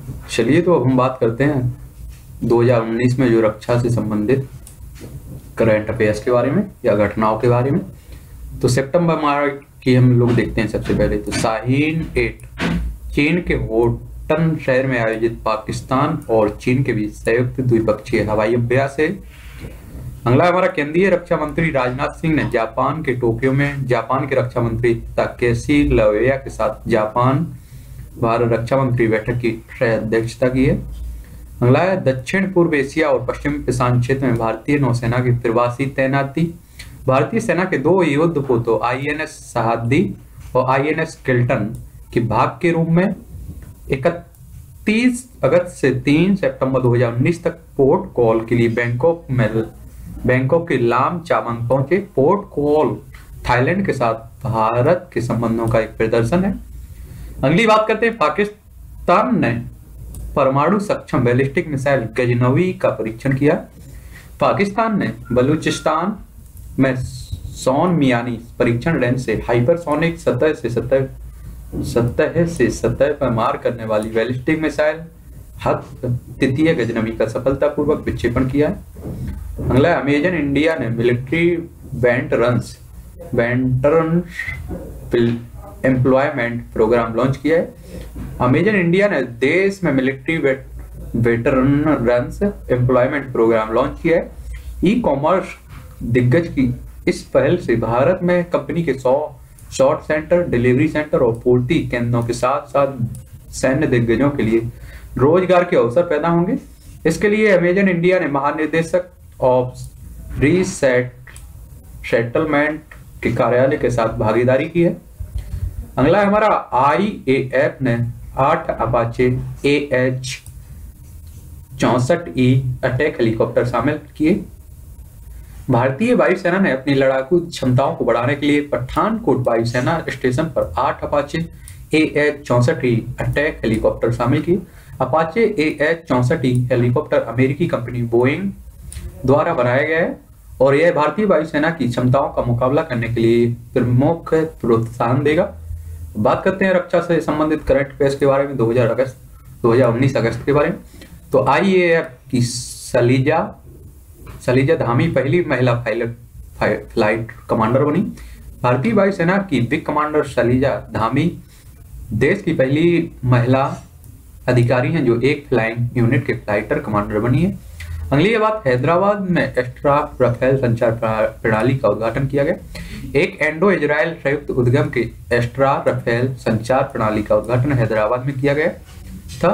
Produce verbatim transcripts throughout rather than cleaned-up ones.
चलिए तो अब हम बात करते हैं दो हज़ार उन्नीस में जो रक्षा से संबंधित करंट अफेयर्स के बारे में या घटनाओं के बारे में। तो सितंबर माह की हम लोग देखते हैं। सबसे पहले तो शाहीन एट चीन के होटन शहर में आयोजित पाकिस्तान और चीन के बीच संयुक्त द्विपक्षीय हवाई अभ्यास है। अगला हमारा केंद्रीय रक्षा मंत्री राजनाथ सिंह ने जापान के टोक्यो में जापान के रक्षा मंत्री ताकेशी लवेया के साथ जापान भारत रक्षा मंत्री बैठक की अध्यक्षता की है। अगला है दक्षिण पूर्व एशिया और पश्चिमी प्रशांत क्षेत्र में भारतीय नौसेना की प्रवासी तैनाती। भारतीय सेना के दो युद्धपोतों आईएनएस सहादी और आईएनएस किल्टन की भाग के रूप में इकतीस अगस्त से तीन सितंबर दो हज़ार उन्नीस तक पोर्ट कॉल के लिए बैंकॉक में बैंकॉक के लाम चाबंग पहुंचे। पोर्ट कॉल थाईलैंड के साथ भारत के संबंधों का एक प्रदर्शन है। अगली बात करते हैं, पाकिस्तान ने परमाणु सक्षम बैलिस्टिक मिसाइल गजनवी का परीक्षण किया। पाकिस्तान ने बलूचिस्तान में सोन मियानी परीक्षण रेंज से हाइपरसोनिक सतह से सतह सतह से सतह पर मार करने वाली बैलिस्टिक मिसाइल हद तृतीय गजनवी का सफलतापूर्वक विक्षेपण किया है। अगला अमेजन इंडिया ने military veterans veteran employment programme launch किया है। अमेजन इंडिया ने देश में military veterans employment programme launch किया है। ई कॉमर्स दिग्गज की इस पहल से भारत में कंपनी के सौ शॉर्ट सेंटर, डिलीवरी सेंटर और पूर्ति केंद्रों के साथ साथ सैन्य दिग्गजों के लिए रोजगार के अवसर पैदा होंगे। इसके लिए अमेजन इंडिया ने महानिदेशक ऑफ रीसेट सेटलमेंट के कार्यालय के साथ भागीदारी की है। अगला हमारा आई ए एफ ने आठ अपाचे ए एच चौसठ ई अटैक हेलीकॉप्टर शामिल किए। भारतीय वायुसेना ने अपनी लड़ाकू क्षमताओं को बढ़ाने के लिए पठानकोट वायुसेना स्टेशन पर आठ अपाचे ए एच चौसठ ई अटैक हेलीकॉप्टर शामिल किए। अपाचे ए एच चौसठ ई हेलीकॉप्टर अमेरिकी कंपनी बोइंग द्वारा बनाया गया है और यह भारतीय वायुसेना की क्षमताओं का मुकाबला करने के लिए प्रमुख प्रोत्साहन देगा। बात करते हैं रक्षा से संबंधित करंट अफेयर्स के बारे में दो हज़ार अगस्त दो हज़ार उन्नीस अगस्त के बारे में। तो आई ए एफ की सलीजा सलीजा धामी पहली महिला पायलट फ्लाइट कमांडर बनी। भारतीय वायुसेना की विंग कमांडर सलीजा धामी देश की पहली महिला अधिकारी हैं जो एक फ्लाइंग यूनिट के फ्लाइटर कमांडर बनी है। अगली बात, हैदराबाद में एस्ट्रा राफेल संचार प्रणाली का उद्घाटन किया गया। एक इंडो इजराइल संयुक्त उद्यम के एस्ट्रा राफेल संचार प्रणाली का उद्घाटन हैदराबाद में किया गया था।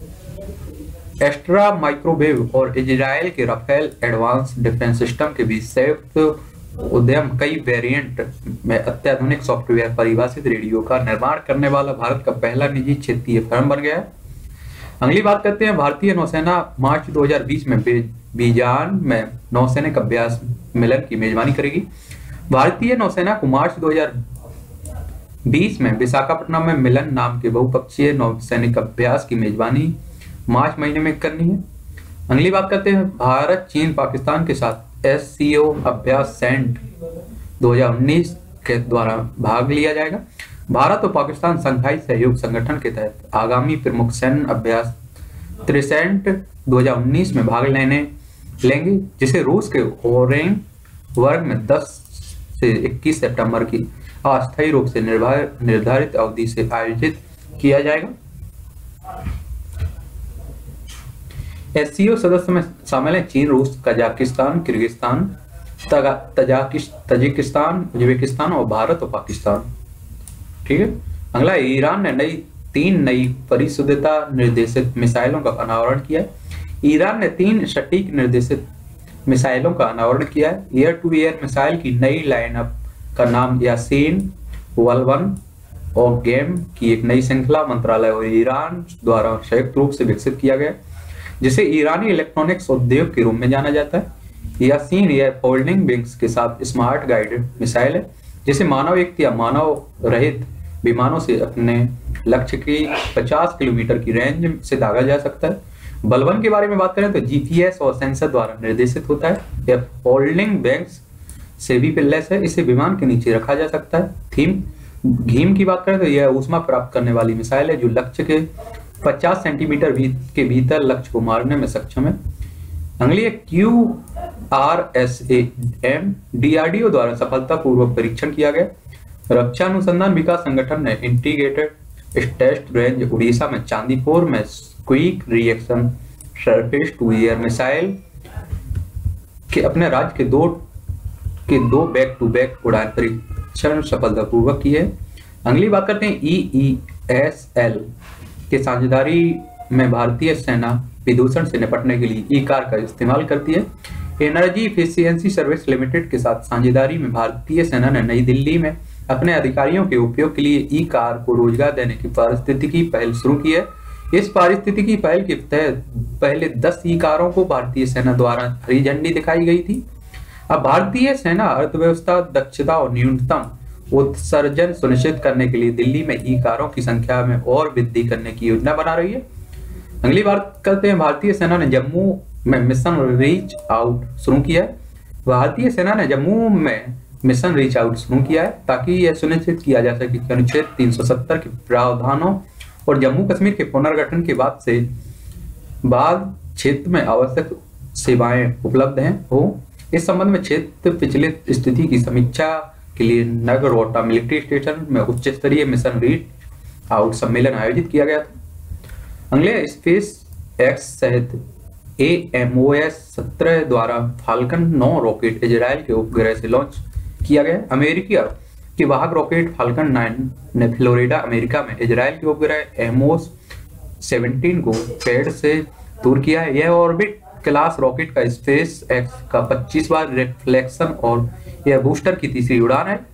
एस्ट्रा माइक्रोवेव और इजराइल के राफेल एडवांस डिफेंस सिस्टम के बीच संयुक्त उद्यम कई वेरिएंट में अत्याधुनिक सॉफ्टवेयर परिभाषित रेडियो का निर्माण करने वाला भारत का पहला निजी क्षेत्रीय फर्म बन गया है। अगली बात करते हैं, भारतीय नौसेना मार्च दो हज़ार बीस में बीजान में नौसैनिक अभ्यास मिलन की मेजबानी करेगी। भारतीय नौसेना को मार्च दो हज़ार बीस में विशाखापट्टनम में मिलन नाम के बहुपक्षीय नौसैनिक अभ्यास की मेजबानी मार्च महीने में करनी है। अगली बात करते हैं, भारत चीन पाकिस्तान के साथ एस सी ओ अभ्यास सेंट दो हज़ार उन्नीस के द्वारा भाग लिया जाएगा। भारत और पाकिस्तान शंघाई सहयोग संगठन के तहत आगामी प्रमुख सैन्य अभ्यास त्रिसेंट दो हज़ार उन्नीस में भाग लेने लेंगे, जिसे रूस के ओरेंग वर्ग में दस से इक्कीस सितंबर की अस्थायी रूप से निर्धारित अवधि से आयोजित किया जाएगा। एस सी ओ सदस्य में शामिल हैं चीन, रूस, कजाकिस्तान, किर्गिस्तान, तजाकिस्तान, उज्बेकिस्तान और भारत और पाकिस्तान। ठीक है। अगला, ईरान ने नई तीन नई परिशुद्धता निर्देशित मिसाइलों का अनावरण किया है। ईरान ने तीन सटीक निर्देशित मिसाइलों का अनावरण किया है। एयर टू एयर मिसाइल की नई लाइनअप का नाम यासीन वलवन और गेम की एक नई श्रृंखला मंत्रालय और ईरान द्वारा संयुक्त रूप से विकसित किया गया, जिसे ईरानी इलेक्ट्रॉनिक्स उद्योग के रूप में जाना जाता है। यासीन यह फोल्डिंग विंग्स के साथ स्मार्ट गाइडेड मिसाइल है, जिसे मानव युक्त या मानव रहित विमानों से अपने लक्ष्य की पचास किलोमीटर की रेंज से दागा जा सकता है। बलवन के बारे में बात करें तो जी पी एस और सेंसर द्वारा निर्देशित होता है। यह फोल्डिंग विंग्स से भी पिल्लेस है, इसे विमान के नीचे रखा जा सकता है। थीम घीम की बात करें तो यह ऊष्मा प्राप्त करने वाली मिसाइल है जो लक्ष्य के पचास सेंटीमीटर भी, के भीतर लक्ष्य को मारने में सक्षम है। अगली है Q R S A M, DRDO द्वारा सफलतापूर्वक परीक्षण किया गया। रक्षा अनुसंधान विकास संगठन ने इंटीग्रेटेड टेस्ट रेंज उड़ीसा में चांदीपुर में quick reaction surface to air missile के अपने राज्य के दो के दो बैक टू बैक उड़ान परीक्षण सफलतापूर्वक किए। अगली बात करते हैं ई ई एस एल के साझेदारी में भारतीय सेना प्रदूषण से निपटने के लिए ई कार का इस्तेमाल करती है। एनर्जी इफिशियंसी सर्विस लिमिटेड के साथ साझेदारी में भारतीय सेना ने नई दिल्ली में अपने अधिकारियों के उपयोग के लिए ई कार को रोजगार देने की पारिस्थितिकी पहल शुरू की है। इस पारिस्थितिकी पहल के तहत पहले दस ई कारों को भारतीय सेना द्वारा हरी झंडी दिखाई गई थी। अब भारतीय सेना अर्थव्यवस्था दक्षता और न्यूनतम उत्सर्जन सुनिश्चित करने के लिए दिल्ली में ई कारों की संख्या में और वृद्धि करने की योजना बना रही है। अगली बात करते हैं, भारतीय सेना ने जम्मू में मिशन रीच आउट शुरू किया है। भारतीय सेना ने जम्मू में मिशन रीच आउट शुरू किया है ताकि यह सुनिश्चित किया जा सके कि अनुच्छेद तीन सौ सत्तर के प्रावधानों और जम्मू कश्मीर के पुनर्गठन के बाद से बाद क्षेत्र में आवश्यक सेवाएं उपलब्ध हैं हो। इस संबंध में क्षेत्र पिछले स्थिति की समीक्षा के लिए नगरोटा मिलिट्री स्टेशन में उच्च स्तरीय मिशन रीच आउट सम्मेलन आयोजित किया गया था। अगले स्पेस एक्स सहित ए एम ओ एस सत्रह द्वारा फाल्कन नौ रॉकेट इजराइल के उपग्रह से लॉन्च किया गया। अमेरिका के वाहक रॉकेट फाल्कन नाइन ने फ्लोरिडा अमेरिका में इजराइल के उपग्रह एमोस सत्रह को पैड से दूर किया है। यह ऑर्बिट क्लास रॉकेट का स्पेस एक्स का पच्चीसवां रिफ्लेक्शन और यह बूस्टर की तीसरी उड़ान है।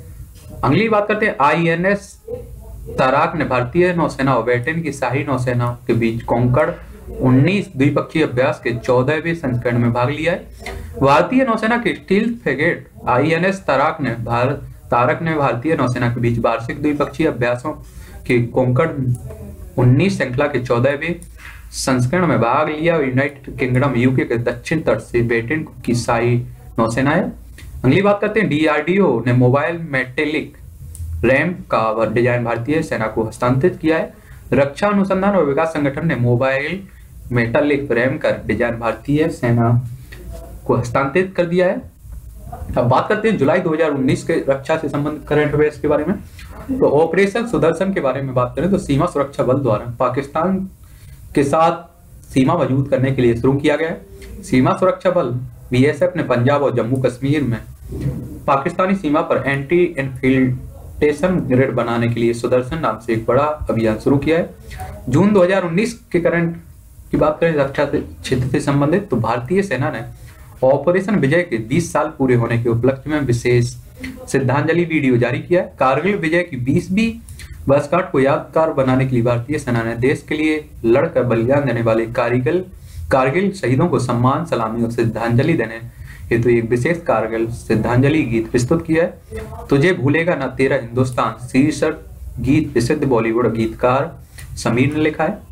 अगली बात करते हैं, आई एन एस ताराक ने भारतीय नौसेना और ब्रिटेन की शाही नौसेना के बीच कोंकण उन्नीस द्विपक्षीय अभ्यास के चौदहवें संस्करण में भाग लिया है। भारतीय नौसेना के stealth frigate I N S Tarak ने भारत तारक ने भारतीय नौसेना के बीच वार्षिक द्विपक्षीय अभ्यासों के कोंकण उन्नीस श्रृंखला के चौदहवें संस्करण में भाग लिया और यूनाइटेड किंगडम यूके के दक्षिण तट से ब्रिटेन की शाही नौसेना है। अगली बात करते हैं, डीआरडीओ ने मोबाइल मेटेलिक रैम्प का डिजाइन भारतीय सेना को हस्तांतरित किया है। रक्षा अनुसंधान और विकास संगठन ने मोबाइल मेटालिक रैम का डिजाइन भारतीय सेना को हस्तांतरित कर दिया है। अब बात करते हैं जुलाई दो हज़ार उन्नीस के रक्षा से संबंधित करंट अफेयर्स के बारे में। तो ऑपरेशन सुदर्शन के बारे में बात करें तो सीमा सुरक्षा बल द्वारा पाकिस्तान के साथ सीमा मजबूत करने के लिए शुरू किया गया है। सीमा सुरक्षा बल बी एस एफ ने पंजाब और जम्मू कश्मीर में पाकिस्तानी सीमा पर एंटी इन्फिल्ट्रेशन ग्रिड बनाने के लिए सुदर्शन नाम से एक बड़ा अभियान शुरू किया है। जून दो हज़ार उन्नीस के करंट की बात करें रक्षा क्षेत्र से संबंधित, तो भारतीय सेना ने ऑपरेशन विजय के बीस साल पूरे होने के उपलक्ष्य में विशेष श्रद्धांजलि वीडियो जारी किया है। कारगिल विजय की बीसवीं वर्षगांठ को यादगार बनाने के लिए भारतीय सेना ने देश के लिए लड़कर बलिदान देने वाले कारगिल कारगिल शहीदों को सम्मान, सलामी और श्रद्धांजलि देने हेतु एक विशेष कारगिल श्रद्धांजलि गीत प्रस्तुत किया है। तुझे भूलेगा ना तेरा हिंदुस्तान शीर्षक गीत प्रसिद्ध बॉलीवुड गीतकार समीर ने लिखा है।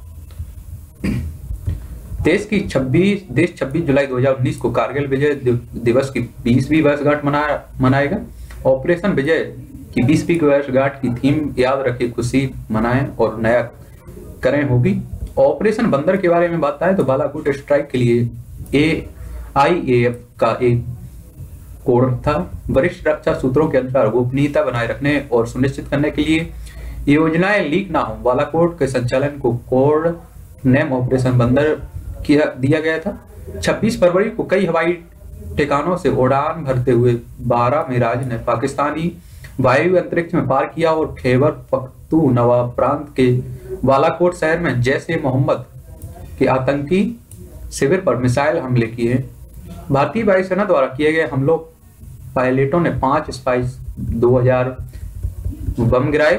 देश की छब्बीस देश छब्बीस जुलाई दो हज़ार उन्नीस को कारगिल विजय दिवस की बीसवीं वर्षगांठ मना मनाएगा। ऑपरेशन विजय की बीसवीं वर्षगांठ की थीम याद रखे, खुशी मनाएं और नया करें होगी। ऑपरेशन बंदर के बारे में बात आए तो बालाकोट स्ट्राइक के लिए ए आई ए एफ का एक कोड था। वरिष्ठ रक्षा सूत्रों के अनुसार गोपनीयता बनाए रखने और सुनिश्चित करने के लिए योजनाएं लीक ना हो, बालाकोट के संचालन को कोड नेम ऑपरेशन बंदर किया दिया गया था। छब्बीस फरवरी को कई हवाई ठिकानों से उड़ान भरते हुए बारह मिराज ने पाकिस्तानी वायु अंतरिक्ष में पार किया और खैबर पख्तूनख्वा प्रांत के बालाकोट शहर में जैश ए मोहम्मद के आतंकी शिविर पर मिसाइल हमले किए। भारतीय वायुसेना द्वारा किए गए हमलों पायलटों ने पांच स्पाइस दो हज़ार बम गिराए।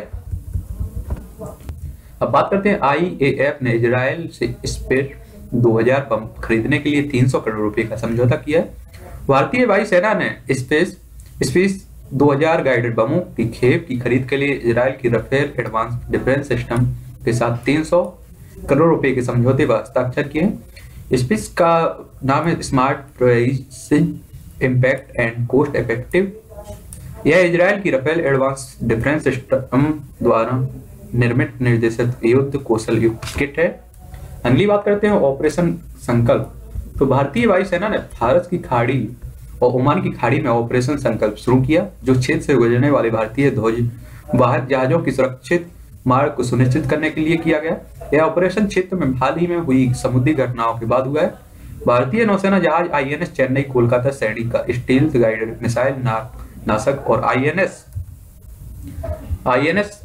अब बात करते हैं, आई ए एफ ने इजराइल से स्पेस दो हज़ार बम खरीदने के लिए तीन सौ करोड़ रुपए का समझौता किया है। भारतीय वायुसेना ने स्पेस स्पेस दो हज़ार गाइडेड बमों की खेप की खरीद के लिए इजराइल की राफेल एडवांस डिफेंस सिस्टम के साथ तीन सौ करोड़ रुपए के समझौते पर हस्ताक्षर किए हैं। स्पेस का नाम है smart precise impact and cost effective. यह इजराइल की राफेल एडवांस डिफेंस सिस्टम द्वारा निर्मित निर्देशित युद्ध कौशल युक्त किट है। अगली बात करते हैं ऑपरेशन संकल्प। तो भारतीय वायुसेना ने भारत की खाड़ी और ओमान की खाड़ी में ऑपरेशन संकल्प शुरू किया, जो क्षेत्र से गुजरने वाले भारतीय ध्वज वाहक जहाजों की सुरक्षित मार्ग को सुनिश्चित करने के लिए किया गया। यह ऑपरेशन क्षेत्र में हाल ही में हुई समुद्री घटनाओं के बाद हुआ है। भारतीय नौसेना जहाज आईएनएस चेन्नई कोलकाता श्रेणी का स्टील्थ गाइडेड मिसाइल ना, नाशक और आईएनएस आईएनएस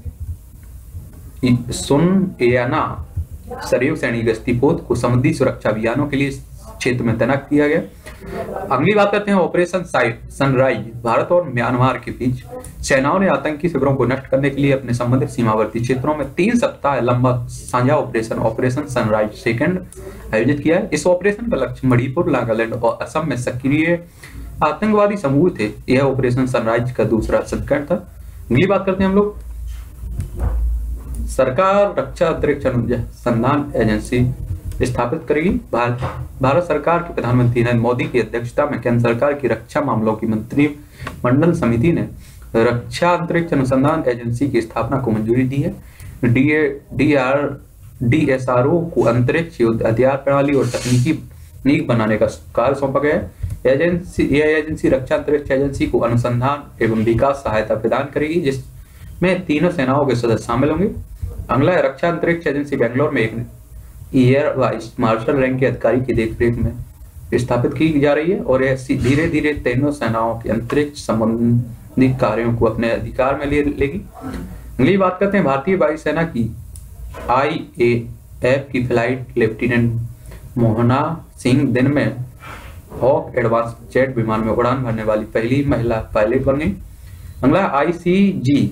सुनयाना सरयू श्रेणी गश्तीपोत को समुद्री सुरक्षा अभियानों के लिए क्षेत्र में तैनात किया गया। अगली बात करते हैं ऑपरेशन सनराइज। भारत और म्यांमार के बीच सेनाओं ने आतंकी शिविरों को नष्ट करने के लिए अपने संबंधित सीमावर्ती क्षेत्रों में तीन सप्ताह लंबा साझा ऑपरेशन ऑपरेशन सनराइज सेकंड आयोजित किया है। इस ऑपरेशन का लक्ष्य मणिपुर, नागालैंड और असम में सक्रिय आतंकवादी समूह थे। यह ऑपरेशन सनराइज का दूसरा संस्करण था। अगली बात करते हैं हम लोग सरकार रक्षा अंतरिक्ष अनुसंधान एजेंसी स्थापित करेगी। भारत भारत सरकार के प्रधानमंत्री नरेंद्र मोदी की अध्यक्षता में केंद्र सरकार की रक्षा मामलों की मंत्रिमंडल समिति ने रक्षा अंतरिक्ष अनुसंधान एजेंसी की स्थापना को मंजूरी दी है। D R D S R O को अंतरिक्ष युद्ध हथियार प्रणाली और तकनीकी नींव बनाने का कार्य सौंपा गया है। एजेंसी यह एजेंसी रक्षा अंतरिक्ष एजेंसी को अनुसंधान एवं विकास सहायता प्रदान करेगी, जिसमें तीनों सेनाओं के सदस्य शामिल होंगे। अगला है रक्षा अंतरिक्ष एजेंसी बेंगलोर में एक एयर वाइस मार्शल रैंक के अधिकारी की देखरेख में स्थापित की जा रही है और यह धीरे धीरे तीनों सेनाओं के अंतरिक्ष संबंधी कार्यों को अपने अधिकार में ले लेगी। अगली बात करते हैं भारतीय वायुसेना की आई ए एफ की फ्लाइट लेफ्टिनेंट मोहना सिंह दिन में हॉक एडवांस जेट विमान में उड़ान भरने वाली पहली महिला पायलट बन गई। अगला आई सी जी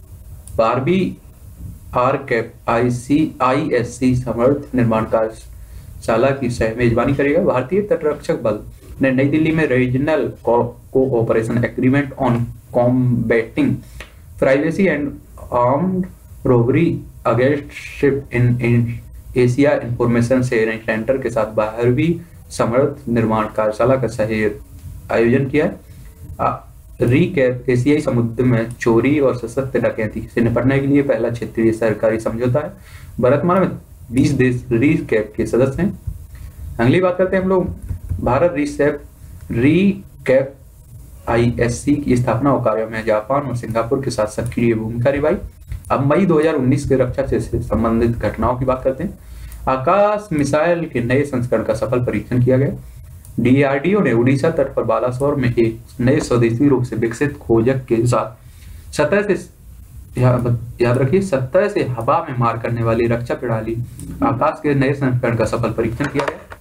बारबी आर कैप I C I S C Samarth निर्माण कार्यशाला की सह मेजबानी करेगा। भारतीय तटरक्षक बल ने नई दिल्ली में regional cooperation agreement on combating privacy and armed robbery against ship in Asia information sharing centre के साथ बारहवीं समर्थ निर्माण कार्यशाला का सह आयोजन किया है। रीकैप एशियाई समुद्र में चोरी और सशक्त डकैती से निपटने के लिए पहला क्षेत्रीय सरकारी समझौता है। वर्तमान में बीस देश रीकैप के सदस्य हैं। अगली बात करते हैं हम लोग भारत रीसेप रीकैप आईएससी की स्थापना और कार्यों में जापान और सिंगापुर के साथ सक्रिय भूमिका निभाई। अब मई दो हज़ार उन्नीस के रक्षा से संबंधित घटनाओं की बात करते हैं। आकाश मिसाइल के नए संस्करण का सफल परीक्षण किया गया। डीआरडीओ ने उड़ीसा तट पर बालासोर में एक नए स्वदेशी रूप से विकसित खोजक के साथ सतह से याद रखिए सतह से हवा में मार करने वाली रक्षा प्रणाली आकाश के नए संस्करण का सफल परीक्षण किया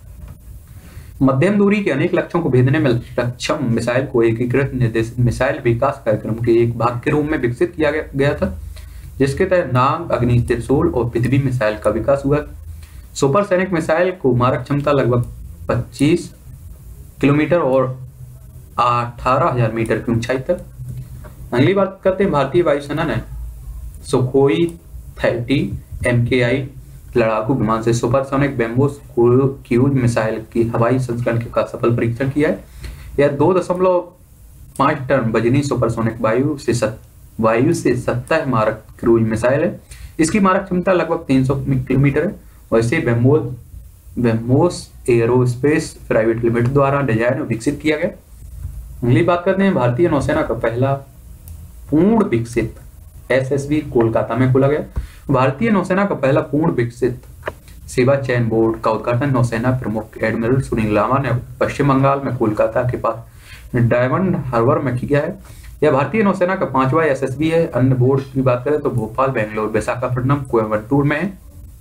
गया। मध्यम दूरी के अनेक लक्ष्यों को भेदने में सक्षम मिसाइल को एकीकृत निर्देशित मिसाइल विकास कार्यक्रम के एक भाग के रूप में विकसित किया गया था, जिसके तहत नाग, अग्नि, त्रिशूल और पृथ्वी मिसाइल का विकास हुआ। सुपरसोनिक मिसाइल को मारक क्षमता लगभग पच्चीस किलोमीटर और अठारह हजार मीटर की ऊंचाई तक। अगली बात करते हैं भारतीय वायुसेना ने Sukhoi thirty M K I लड़ाकू विमान से सुपरसोनिक ब्रह्मोस क्रूज मिसाइल की हवाई संस्करण का सफल परीक्षण किया है। यह दो दशमलव पांच टन वजनी सुपरसोनिक वायु से सत, वायु से सतह मारक क्रूज मिसाइल है। इसकी मारक क्षमता लगभग तीन सौ किलोमीटर है और इसे BrahMos BrahMos aerospace private limited द्वारा डिजाइन और विकसित किया गया। अगली बात करते हैं भारतीय नौसेना का पहला पूर्ण विकसित एसएसबी कोलकाता में खोला गया। भारतीय नौसेना का पहला पूर्ण विकसित सेवा चयन बोर्ड का उद्घाटन नौसेना प्रमुख एडमिरल सुनील लांबा ने पश्चिम बंगाल में कोलकाता के पास डायमंड हार्बर में किया है। यह भारतीय नौसेना का पांचवा एसएसबी है। अन्य बोर्ड की बात करें तो भोपाल, बेंगलोर, विशाखापट्टनम, कोयम्बटूर में है।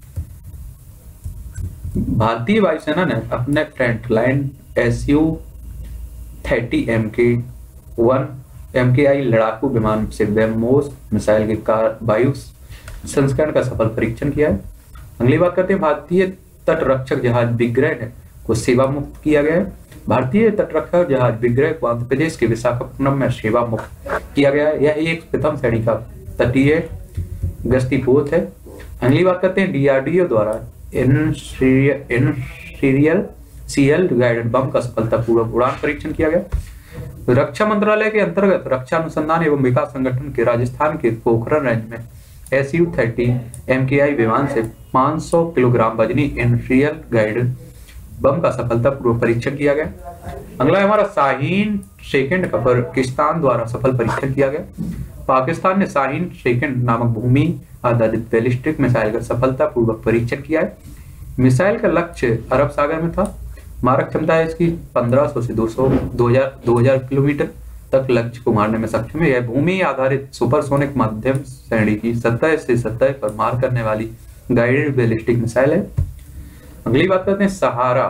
भारतीय वायुसेना ने अपने frontline S U thirty M K one M K I लड़ाकू विमान से ब्रह्मोस मिसाइल के कार वायु संस्करण का सफल परीक्षण किया है। अगली बात करते हैं भारतीय तटरक्षक जहाज विग्रह को सेवा मुक्त किया गया है। भारतीय तटरक्षक जहाज विग्रह को आंध्र प्रदेश के विशाखापट्टनम में सेवा मुक्त किया गया है। यह एक प्रथम श्रेणी का तटीय गश्तीपोत है। अगली बात करते हैं डीआरडीओ द्वारा इन सीरियल सीएल गाइडेड बम का सफलतापूर्वक उड़ान परीक्षण किया गया। रक्षा मंत्रालय के अंतर्गत रक्षा अनुसंधान एवं विकास संगठन के राजस्थान के पोखरण रेंज में S U thirty M K I विमान से पाँच सौ किलोग्राम वजनी इंडस्ट्रियल गाइडेड बम का सफलतापूर्वक परीक्षण किया गया। अगला हमारा शाहीन सेकंड का पाकिस्तान द्वारा सफल परीक्षण किया गया। पाकिस्तान ने शाहीन सेकंड नामक भूमि आधारित बैलिस्टिक मिसाइल का सफलतापूर्वक परीक्षण किया है। मिसाइल का लक्ष्य अरब सागर में था। मारक क्षमता है इसकी पंद्रह सौ से दो सौ दो हजार किलोमीटर तक लक्ष्य को मारने में सक्षम है। यह भूमि आधारित सुपरसोनिक मध्यम श्रेणी की सतह से सतह पर मार करने वाली गाइडेड बैलिस्टिक मिसाइल है। अगली बात करते हैं सहारा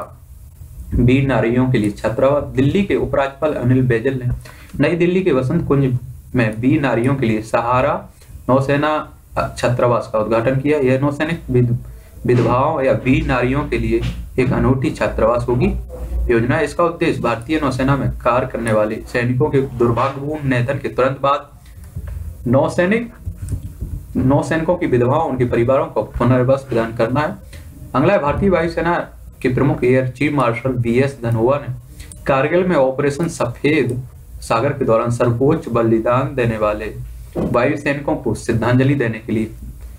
वीर नारियों के लिए छात्रावास। दिल्ली के उपराज्यपाल अनिल बैजल ने नई दिल्ली के वसंत कुंज में वीर नारियों के लिए सहारा नौसेना छात्रावास का उद्घाटन किया। यह नौसैनिक विधवाओं या वीर नारियों के लिए एक अनूठी छात्रावास होगी योजना। इसका उद्देश्य भारतीय नौसेना में कार्य करने वाले सैनिकों के दुर्भाग्यपूर्ण निधन के तुरंत बाद नौसैनिक नौसैनिकों की विधवाओं उनके परिवारों को पुनर्वास प्रदान करना है। अगला है भारतीय वायुसेना के प्रमुख air chief marshal B S Dhanoa ने कारगिल में ऑपरेशन सफेद सागर के दौरान सर्वोच्च बलिदान देने वाले वायु सैनिकों को श्रद्धांजलि देने के लिए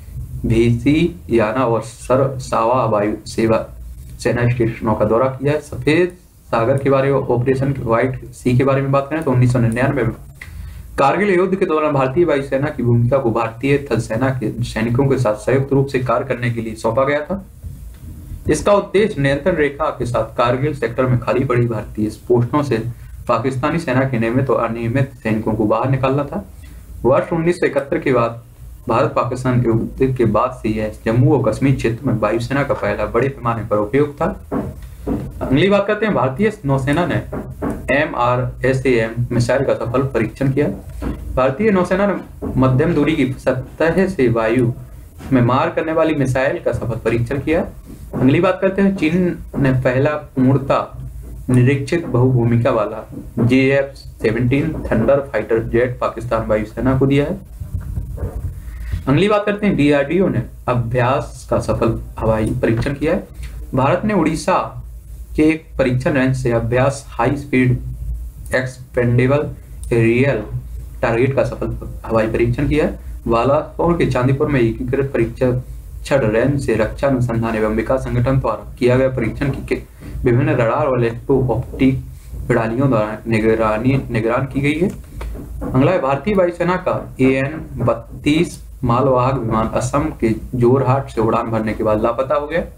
भीसी याना और सर सावा वायु सेवा सेना स्टेशनों का दौरा किया है। सफेद सागर के बारे में ऑपरेशन व्हाइट सी के बारे में बात करें तो उन्नीस सौ निन्यानवे में कारगिल युद्ध के दौरान भारतीय वायुसेना की भूमिका को भारतीय थल सेना के सैनिकों के साथ संयुक्त रूप से कार्य करने के लिए सौंपा गया था। इसका उद्देश्य नियंत्रण रेखा के साथ कारगिल सेक्टर में खाली पड़ी भारतीय पोस्टों से पाकिस्तानी सेना के नियमित और अनियमित सैनिकों को बाहर निकालना था। वर्ष उन्नीस सौ इकहत्तर के बाद भारत पाकिस्तान युद्ध के बाद से यह जम्मू और कश्मीर क्षेत्र में वायुसेना का पहला बड़े पैमाने पर उपयोग था। अगली बात करते हैं भारतीय नौसेना ने M R S A M missile का सफल परीक्षण किया। भारतीय नौसेना ने मध्यम दूरी की सतह से वायु में मार करने वाली मिसाइल का सफल परीक्षण किया। अगली बात करते हैं चीन ने पहला पूर्णतः निरीक्षित बहुभूमिका वाला J F seventeen thunder fighter jet Pakistan वायुसेना को दिया है। अगली बात करते हैं डी आर डी ओ ने अभ्यास का सफल हवाई परीक्षण किया है। भारत ने उड़ीसा के एक परीक्षण रेंज से अभ्यास high speed expendable real target का सफल हवाई परीक्षण किया है। बालाकोट के चांदीपुर में एकीकृत परीक्षण रेंज से रक्षा अनुसंधान एवं विकास संगठन द्वारा किया गया परीक्षण की विभिन्न रडार और इलेक्ट्रो ऑप्टिक प्रणालियों द्वारा निगरानी निगरान की गई है। अगला है भारतीय वायुसेना का ए एन बत्तीस मालवाहक विमान असम के जोरहाट से उड़ान भरने के बाद लापता हो गया।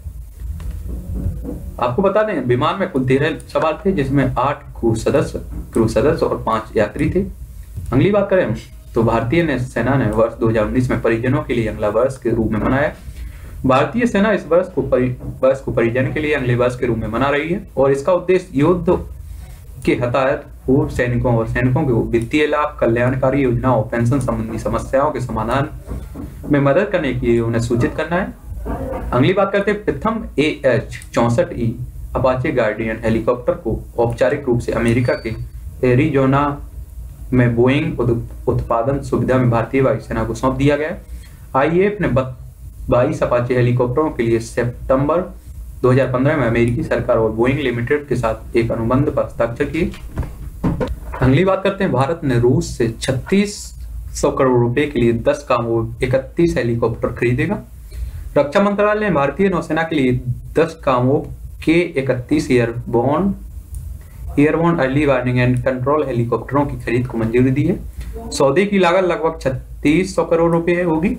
आपको बता दें विमान में कुल तेरह सवार थे जिसमें आठ क्रू सदस्य क्रू सदस्य और पांच यात्री थे। अगली बात करें तो भारतीय ने सेना ने वर्ष दो हज़ार उन्नीस में परिजनों के लिए अगला वर्ष के रूप में मनाया। भारतीय सेना इस वर्ष को परि, वर्ष को परिजन के लिए अगले वर्ष के रूप में मना रही है और इसका उद्देश्य युद्ध के हताहत पूर्व सैनिकों और सैनिकों को वित्तीय लाभ, कल्याणकारी योजनाओं, पेंशन संबंधी समस्याओं के समाधान में मदद करने के लिए उन्हें सूचित करना है। अगली बात करते हैं प्रथम ए एच चौसठ ई अपाचे गार्डियन हेलीकॉप्टर को औपचारिक रूप से अमेरिका के एरिजोना में बोइंग उत्पादन सुविधा में भारतीय वायुसेना को सौंप दिया गया। आई ए एफ ने बाईस अपाचे हेलीकॉप्टरों के लिए सितंबर दो हज़ार पंद्रह में अमेरिकी सरकार और बोइंग लिमिटेड के साथ एक अनुबंध पर हस्ताक्षर किए। अगली बात करते हैं भारत ने रूस से छत्तीस सौ करोड़ रुपए के लिए दस कामोव इकतीस हेलीकॉप्टर खरीदेगा। रक्षा मंत्रालय ने भारतीय नौसेना के लिए दस कामोव के इकतीस airborne airborne early warning and control हेलीकॉप्टरों की खरीद को मंजूरी दी है। सौदे की लागत लगभग छत्तीस सौ करोड़ रुपए होगी।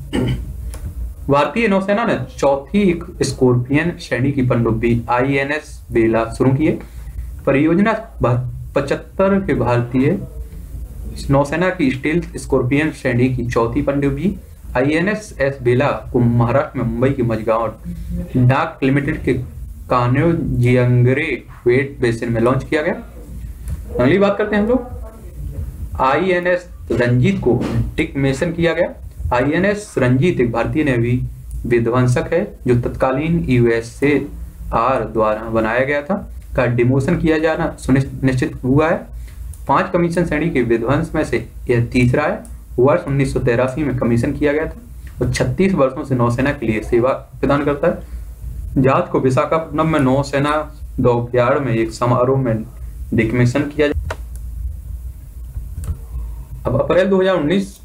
भारतीय नौसेना ने चौथी स्कॉर्पियन श्रेणी की पनडुब्बी आई एन एस बेला शुरू की है। परियोजना पचहत्तर के भारतीय नौसेना की स्टील्थ स्कॉर्पियन श्रेणी की चौथी पनडुब्बी आई एन एस एस बेला को महाराष्ट्र में मुंबई के मझगांव डाक लिमिटेड के कान्होजियांगरे वेट बेसिन में लॉन्च किया गया। अगली बात करते हैं हम लोग आई एन एस रंजीत को डिकमिशन किया गया। आई एन एस रंजीत एक भारतीय नेवी विध्वंसक है जो तत्कालीन यू एस ए आर द्वारा बनाया गया था का डिमोशन किया जाना सुनिश्चित हुआ है। पांच कमीशन श्रेणी के विध्वंस में से यह तीसरा है। वर्ष उन्नीस सौ तिरासी में कमीशन किया गया था और छत्तीस वर्षों से नौसेना के लिए सेवा प्रदान करता है। जहाज को विशाखापट्टनम में नौसेना डॉकयार्ड में एक समारोह में डिकमिशन किया। अब अप्रैल दो हज़ार उन्नीस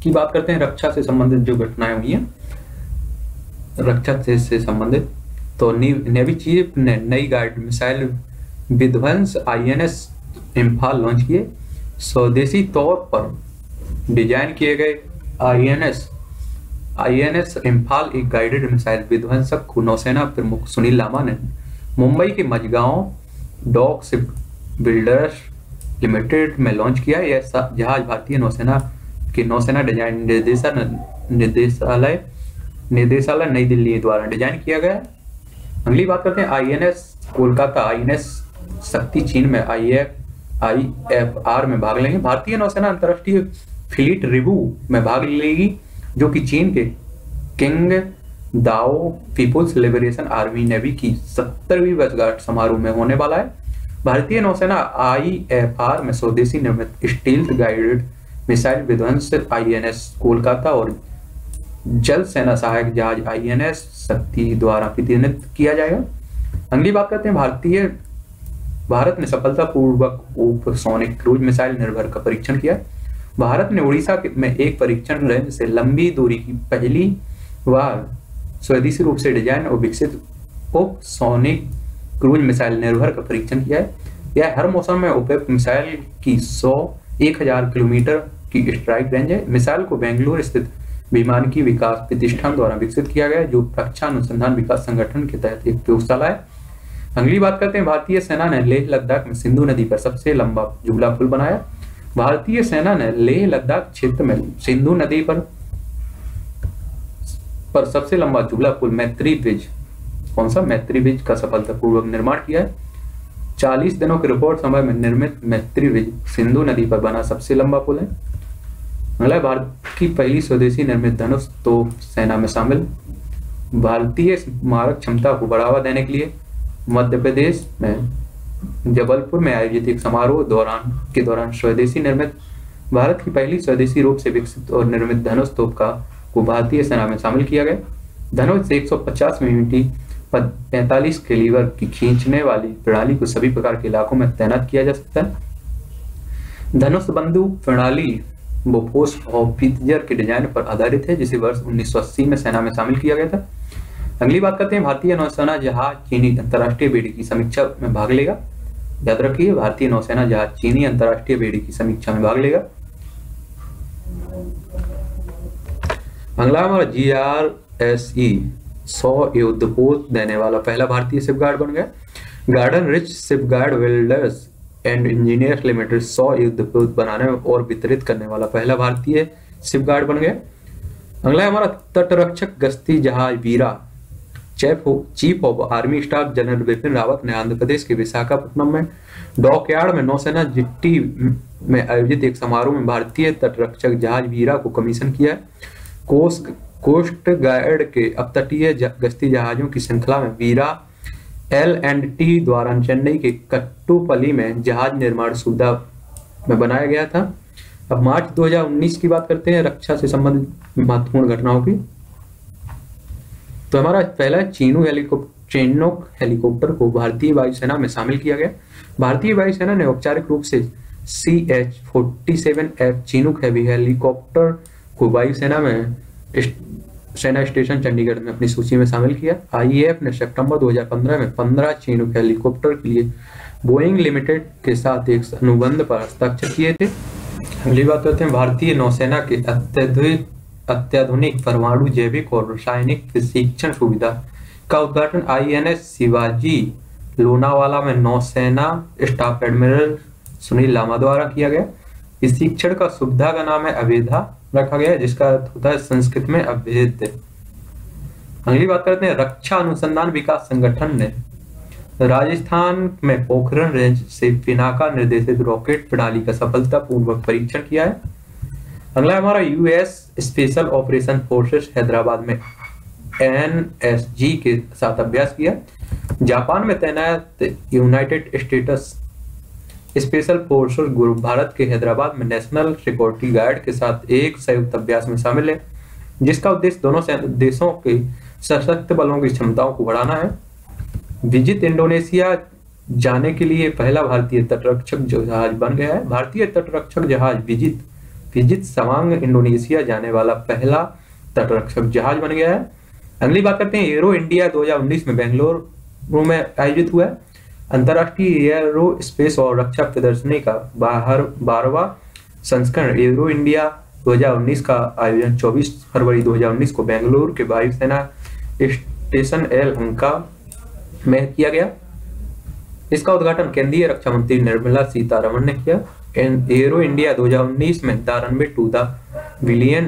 की बात करते हैं, रक्षा से संबंधित जो घटनाएं हुई हैं, रक्षा से, से संबंधित, तो नेवी चीफ ने नई गाइड मिसाइल विध्वंस आईएनएस इम्फाल लॉन्च किए। स्वदेशी तौर पर डिजाइन किए गए आईएनएस आईएनएस इम्फाल एक गाइडेड मिसाइल विध्वंसक को नौसेना प्रमुख सुनील लांबा ने मुंबई के Mazagon dock ship builders limited में लॉन्च किया। यह जहाज भारतीय नौसेना के नौसेना डिजाइन निर्देशालय निर्देशालय नई दिल्ली द्वारा डिजाइन किया गया है। अगली बात करते हैं आईएनएस कोलकाता। आईएनएस शक्ति चीन में I F I F R में भाग लेंगे। भारतीय नौसेना अंतरराष्ट्रीय फ्लीट रिव्यू में भाग लेगी, जो कि चीन के किंग दाओ पीपुल्स लिबरेशन आर्मी नेवी की सत्तरवीं वर्षगांठ समारोह में होने वाला है। भारतीय नौसेना आई एफ आर में स्वदेशी निर्मित स्टील्थ गाइडेड मिसाइल विध्वंस आईएनएस कोलकाता और जल सेना सहायक जहाज आईएनएस शक्ति द्वारा प्रतिनिधित्व किया जाएगा। अगली बात करते हैं भारतीय भारत ने सफलतापूर्वक उपसोनिक क्रूज मिसाइल निर्भर का परीक्षण किया। भारत ने उड़ीसा में एक परीक्षण रेंज से लंबी दूरी की पहली बार स्वदेशी रूप से डिजाइन और विकसित उपसोनिक क्रूज मिसाइल निर्भर का परीक्षण किया है। यह हर मौसम में उपयुक्त मिसाइल की सौ एक हजार किलोमीटर की स्ट्राइक रेंज है। मिसाइल को बेंगलुरु स्थित विमानिकी विकास प्रतिष्ठान द्वारा विकसित किया गया है, जो रक्षा अनुसंधान विकास संगठन के तहत एक प्रयोगशाला है। अगली बात करते हैं भारतीय सेना ने लेह लद्दाख में सिंधु नदी पर सबसे लंबा झूला पुल बनाया। भारतीय सेना ने लेह लद्दाख क्षेत्र में सिंधु नदी पर पर सबसे लंबा झूला पुल मैत्री ब्रिज कौन सा मैत्री ब्रिज का सफलतापूर्वक निर्माण किया है। चालीस दिनों के रिकॉर्ड समय में निर्मित मैत्री ब्रिज सिंधु नदी पर बना सबसे लंबा पुल है। अगला भारत की पहली स्वदेशी निर्मित धनुष तोप सेना में शामिल। भारतीय मारक क्षमता को बढ़ावा देने के लिए मध्य प्रदेश में जबलपुर में आयोजित एक समारोह दौरान के दौरान स्वदेशी निर्मित भारत की पहली स्वदेशी रूप से विकसित और निर्मित धनुष तोप का को भारतीय सेना में शामिल किया गया। धनुष एक सौ पचास मिलीमीटर पैंतालीस कैलिबर की खींचने वाली प्रणाली को सभी प्रकार के इलाकों में तैनात किया जा सकता है। धनुष बंदूक प्रणाली बोफोर्स हॉफिजर के डिजाइन पर आधारित है, जिसे वर्ष उन्नीस सौ अस्सी में सेना में शामिल किया गया था। अगली बात करते हैं भारतीय नौसेना जहाज चीनी अंतरराष्ट्रीय बेड़े की समीक्षा में भाग लेगा। याद रखिए, भारतीय नौसेना जहाज चीनी अंतरराष्ट्रीय बेड़े की समीक्षा में भाग लेगा। अगला हमारा जी आर एस ई सौ युद्धपोत देने वाला पहला भारतीय शिपगार्ड बन गया। Garden reach shipyard welders and engineers limited सौ युद्धपोत बनाने और वितरित करने वाला पहला भारतीय शिपगार्ड बन गया। अगला हमारा तटरक्षक गश्ती जहाज Veera. Chief of army staff general Bipin Rawat ने आंध्र प्रदेश के विशाखापट्टनम में डॉकयार्ड में नौसेना जिट्टी में आयोजित एक समारोह में भारतीय तटरक्षक जहाज वीरा को कमीशन किया। कोस्ट कोस्ट गार्ड के अपतटीय गश्ती जहाजों की श्रृंखला में वीरा एल एंड टी द्वारा चेन्नई के कट्टुपल्ली में जहाज निर्माण सुविधा में बनाया गया था। अब मार्च दो हज़ार उन्नीस की बात करते हैं, रक्षा से संबंधित महत्वपूर्ण घटनाओं की। तो हमारा पहला चीनू हेलीकॉप्टर चीनूक हेलीकॉप्टर को भारतीय वायुसेना में शामिल किया गया। भारतीय वायुसेना ने औपचारिक रूप से C H forty seven F Chinook heavy helicopter को वायुसेना में सेना स्टेशन चंडीगढ़ में अपनी सूची में शामिल किया। आई ए एफ ने सितंबर दो हज़ार पंद्रह में पंद्रह चीनूक हेलीकॉप्टर के लिए बोइंग लिमिटेड के साथ एक अनुबंध पर हस्ताक्षर किए थे। अगली बात करते हैं भारतीय नौसेना के अत्यधिक अत्याधुनिक परमाणु जैविक और रासायनिक प्रशिक्षण सुविधा का उद्घाटन I N S Shivaji Lonavala में नौसेना स्टाफ एडमिरल सुनील लांबा द्वारा किया गया। इस शिक्षण का सुविधा का नाम है अभेदा रखा गया, जिसका अर्थ होता है संस्कृत में अभेद्य। अगली बात करते हैं रक्षा अनुसंधान विकास संगठन ने राजस्थान में पोखरण रेंज से पिनाका निर्देशित रॉकेट प्रणाली का सफलतापूर्वक परीक्षण किया है। अगला हमारा US special operation forces Hyderabad में एन एस जी के साथ अभ्यास किया। जापान में तैनात United States special forces group Bharat के हैदराबाद में नेशनल सिक्योरिटी गार्ड के साथ एक संयुक्त अभ्यास में शामिल है, जिसका उद्देश्य दोनों देशों के सशस्त्र बलों की क्षमताओं को बढ़ाना है। विजित इंडोनेशिया जाने के लिए पहला भारतीय तटरक्षक जहाज बन गया है। भारतीय तटरक्षक जहाज विजित विजित सवांग इंडोनेशिया जाने वाला पहला तटरक्षक जहाज बन गया है। अगली बात करते हैं एरो इंडिया दो हज़ार उन्नीस में बेंगलुरु में आयोजित हुआ है। अंतर्राष्ट्रीय एरो स्पेस और रक्षा प्रदर्शनी का बाहर बारहवां संस्करण एरो इंडिया दो हज़ार उन्नीस का आयोजन चौबीस फरवरी दो हज़ार उन्नीस को बेंगलुरु के वायुसेना स्टेशन एल हंका में किया गया। इसका उद्घाटन केंद्रीय रक्षा मंत्री निर्मला सीतारमण ने किया। एरो इंडिया दो हज़ार उन्नीस में the runway to the billion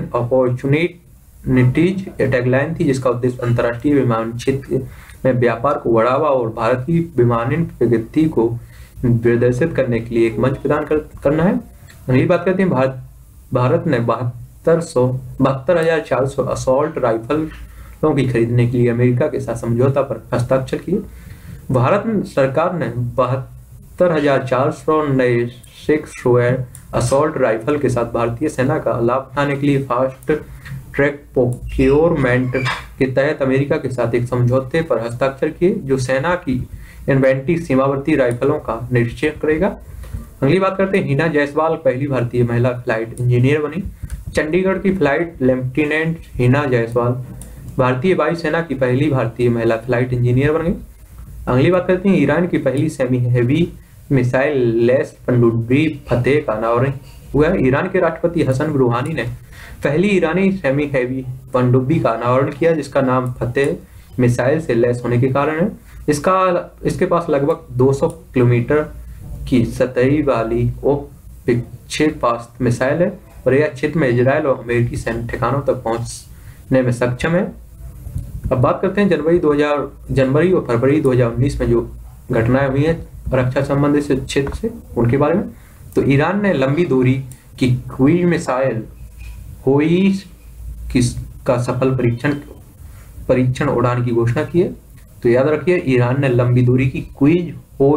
opportunities tagline थी, जिसका उद्देश्य अंतर्राष्ट्रीय विमान क्षेत्र में व्यापार को बढ़ावा और भारतीय विमानन प्रगति को प्रदर्शित करने के लिए एक मंच प्रदान कर, करना है। अगली बात करते हैं भारत भारत ने बहत्तर सौ बहत्तर हजार चार सौ असॉल्ट राइफलों की खरीदने के लिए अमेरिका के साथ समझौता पर हस्ताक्षर किए। भारत सरकार ने बहत्तर हजार चार सौ नए सिक्स शोयर असॉल्ट राइफल के साथ भारतीय सेना का लाभ उठाने के लिए फास्ट ट्रैक प्रोक्योरमेंट के तहत अमेरिका के साथ एक समझौते पर हस्ताक्षर किए, जो सेना की इन्वेंटरी सीमावर्ती राइफलों का निरीक्षण करेगा। अगली बात करते हैं हिना जायसवाल पहली भारतीय महिला फ्लाइट इंजीनियर बनी। चंडीगढ़ की फ्लाइट लेफ्टिनेंट हिना जायसवाल भारतीय वायुसेना की पहली भारतीय महिला फ्लाइट इंजीनियर बन गई। अगली बात करते हैं ईरान की पहली सेमी हैवी मिसाइल लेस पनडुब्बी फतेह का अनावरण हुआ है। ईरान के राष्ट्रपति हसन रूहानी ने पहली ईरानी सेमी हैवी पनडुब्बी का अनावरण किया, जिसका नाम फतेह मिसाइल से लैस होने के कारण है। इसका इसके पास लगभग दो सौ किलोमीटर की सतही वाली विक्षेपास्त्र मिसाइल है और यह क्षेत्र में इजराइल और अमेरिकी सैन्य ठिकानों तक पहुंचने में सक्षम है। अब बात करते हैं जनवरी दो हज़ार जनवरी और फरवरी दो हज़ार उन्नीस में जो घटनाएं हुई हैं रक्षा संबंधित क्षेत्र से, उनके बारे में। तो ईरान ने लंबी दूरी की क्रूज मिसाइल होइस का सफल परीक्षण परीक्षण उड़ान की घोषणा की है। तो याद रखिए, ईरान ने लंबी दूरी की क्रूज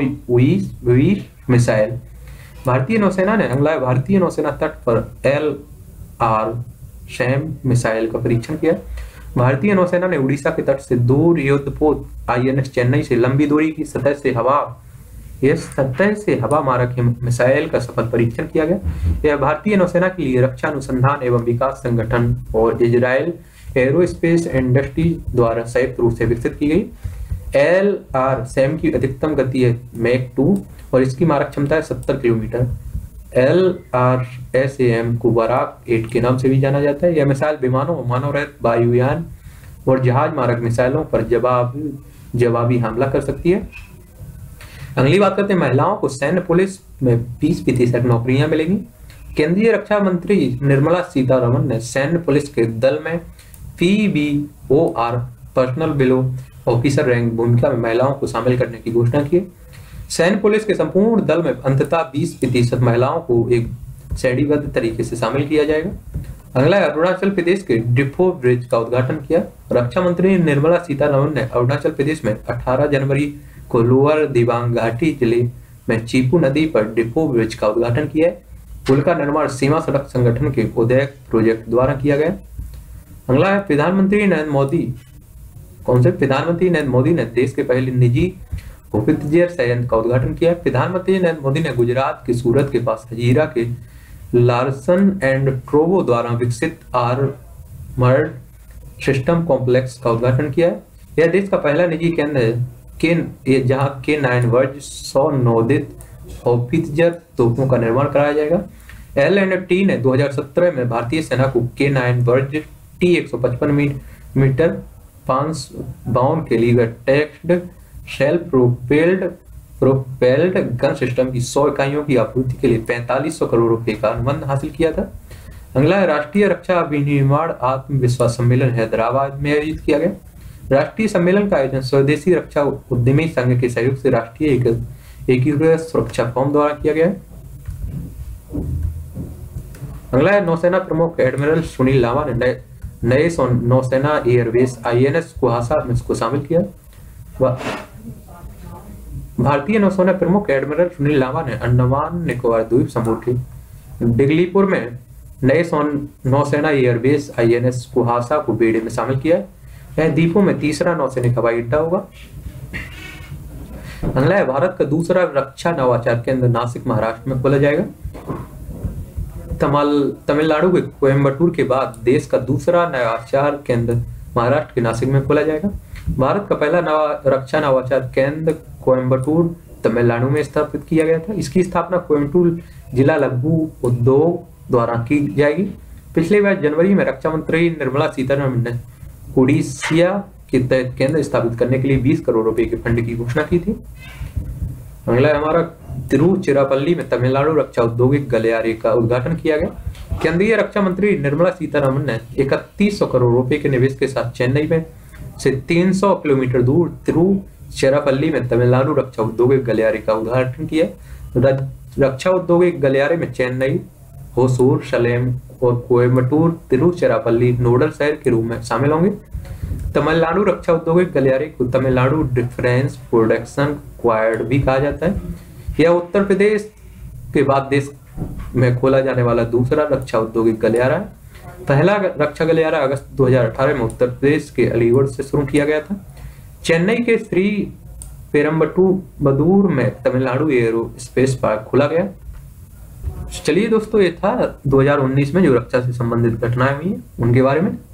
होइस मिसाइल। भारतीय नौसेना ने अगला भारतीय नौसेना तट पर एल आर सैम मिसाइल का परीक्षण किया। भारतीय नौसेना ने उड़ीसा के तट से दूर युद्धपोत आईएनएस चेन्नई से लंबी दूरी की सतह से हवा यह सतह से हवा मारक मिसाइल का सफल परीक्षण किया गया। यह भारतीय नौसेना के लिए रक्षा अनुसंधान एवं विकास संगठन और इजराइल एरोस्पेस इंडस्ट्री द्वारा संयुक्त रूप से विकसित की गई। एल आर सैम की अधिकतम गति है मैक टू और इसकी मारक क्षमता है सत्तर kilometre. L R S A M Barak eight के नाम से भी जाना जाता है। यह मिसाइल विमानों, मानव रहित वायुयान और जहाज मारक मिसाइलों पर जवाब जवाबी हमला कर सकती है। अगली बात करते हैं महिलाओं को सैन्य पुलिस में बीस प्रतिशत नौकरियां मिलेंगी। केंद्रीय रक्षा मंत्री निर्मला सीतारमण ने सैन्य पुलिस के दल में P B O R personnel below officer rank भूमिका में महिलाओं को शामिल करने की घोषणा की। सैन्य पुलिस के संपूर्ण दल में अंततः बीस प्रतिशत महिलाओं को एक श्रेणीबद्ध तरीके से शामिल किया जाएगा। अगला अरुणाचल प्रदेश के डिफो ब्रिज का उद्घाटन किया। रक्षा मंत्री निर्मला सीतारमण ने अरुणाचल प्रदेश में अठारह जनवरी को लोअर दिबांग घाटी जिले में चीपू नदी पर डिफो ब्रिज का उद्घाटन किया। पुल का निर्माण सीमा सड़क संगठन के उदय प्रोजेक्ट द्वारा किया गया। अगला है प्रधानमंत्री नरेंद्र मोदी कौन से प्रधानमंत्री नरेंद्र मोदी ने देश के पहले निजी भूपितजेट संयंत्र का उद्घाटन किया। प्रधानमंत्री नरेंद्र मोदी ने गुजरात के सूरत के पास हजीरा के लार्सन एंड ट्रोबो द्वारा विकसित आर्मर्ड सिस्टम कॉम्प्लेक्स का उद्घाटन किया। यह देश का पहला निजी केंद्र है के जहां के नाइन वर्ज सौ नवोदित भूपितजेट तोपों का निर्माण कराया जाएगा। एल एंड टी ने दो हज़ार सत्रह में भारतीय सेना को के नाइन वर्ज टी एक सौ पचपन मीटर पांच बावन के लिए tracked self propelled propelled gun system की सौ इकाइयों की आपूर्ति के लिए पैंतालीस सौ करोड़ रुपए का अनुबंध हासिल किया था। अगला राष्ट्रीय रक्षा विनिर्माण आत्मविश्वास सम्मेलन हैदराबाद में आयोजित किया गया। राष्ट्रीय सम्मेलन का आयोजन स्वदेशी रक्षा उद्यमी संघ के सहयोग से राष्ट्रीय एकीकृत सुरक्षा फॉर्म द्वारा किया गया। अगला है नौसेना प्रमुख एडमिरल सुनील लांबा ने नए नए नौसेना एयरबेस आईएनएस कुहासा में इसको शामिल किया। भारतीय नौसेना प्रमुख एडमिरल सुनील लांबा ने अंडमान निकोबार द्वीप समूह के डिगलीपुर में नए नौसेना एयरबेस आईएनएस कुहासा को बेड़े में शामिल किया। यह द्वीपों में तीसरा नौसैनिक हवाई अड्डा होगा। अगला है भारत का दूसरा रक्षा नवाचार केंद्र नासिक महाराष्ट्र में खोला जाएगा। तमिल तमिलनाडु के कोयम्बटूर के बाद देश का दूसरा नवाचार केंद्र महाराष्ट्र के नासिक में खोला जाएगा। भारत का पहला नवा रक्षा नवाचार केंद्र कोयम्बटूर तमिलनाडु में स्थापित किया गया था। इसकी स्थापना कोयम्बटूर जिला लघु उद्योग द्वारा की जाएगी। पिछले वर्ष जनवरी में रक्षा मंत्री निर्मला सीतारमण ने ओडिशा के तहत केंद्र स्थापित करने के लिए बीस करोड़ रुपए के फंड की घोषणा की थी। अगला हमारा तिरुचिरापल्ली में तमिलनाडु रक्षा औद्योगिक गलियारे का उद्घाटन किया गया। केंद्रीय रक्षा मंत्री निर्मला सीतारमण ने इकतीस सौ करोड़ रुपए के निवेश के साथ चेन्नई में से तीन सौ किलोमीटर दूर तिरुचिरापल्ली में तमिलनाडु रक्षा औद्योगिक गलियारे का उद्घाटन किया। रक्षा औद्योगिक गलियारे में चेन्नई, होसूर, सलेम और कोयम्बटूर तिरुचिरापल्ली नोडल शहर के रूप में शामिल होंगे। तमिलनाडु रक्षा औद्योगिक गलियारे को तमिलनाडु डिफेंस प्रोडक्शन क्वाड भी कहा जाता है। यह उत्तर प्रदेश के बाद देश में खोला जाने वाला दूसरा रक्षा औद्योगिक गलियारा है। पहला रक्षा गलियारा अगस्त दो हज़ार अठारह में उत्तर प्रदेश के अलीगढ़ से शुरू किया गया था। चेन्नई के श्री पेरम्बटूर में तमिलनाडु एरो स्पेस पार्क खोला गया। चलिए दोस्तों, ये था दो हज़ार उन्नीस में जो रक्षा से संबंधित घटनाएं हुई हैं उनके बारे में।